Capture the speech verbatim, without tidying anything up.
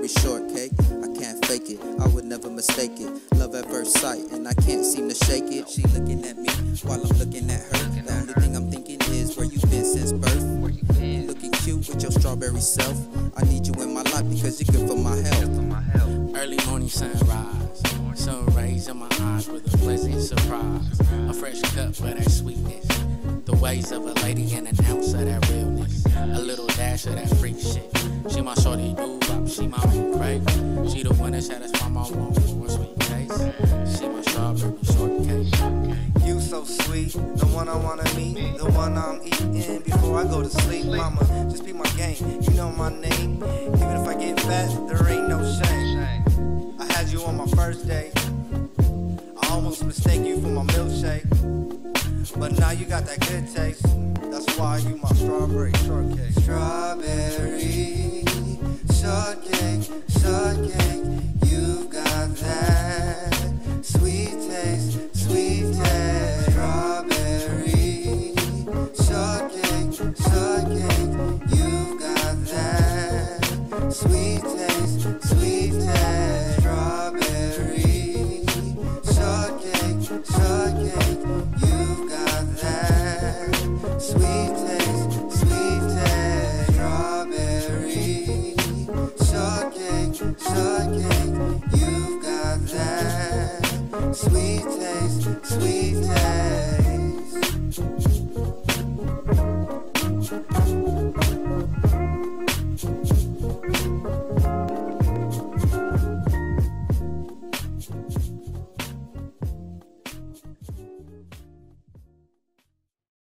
strawberry shortcake. I can't fake it, I would never mistake it. Love at first sight, and I can't seem to shake it. She looking at me while I'm looking at her. The only thing I'm thinking is where you been since birth. Looking cute with your strawberry self. I need you in my life because you're good for my health. Early morning sunrise, sun rays in my eyes with a pleasant surprise. A fresh cup for that sweetness, the ways of a lady and an ounce of that realness. A little dash of that freak shit. She my shorty do up, she my right. She the one that satisfy my want for a sweet taste. She my strawberry shortcake. You so sweet, the one I wanna meet, the one I'm eating before I go to sleep. Mama, just be my game, you know my name. Even if I get fat, there ain't no shame. I had you on my first date. I almost mistake you for my milkshake, but now you got that good taste. That's why you my strawberry shortcake. Strawberry shortcake, shortcake. You've got that sweet taste, sweet taste. Strawberry shortcake, shortcake. You've got that sweet taste, sweet taste. Strawberry shortcake, shortcake. You've got that sweet taste, sweet taste. Strawberry shortcake, shortcake.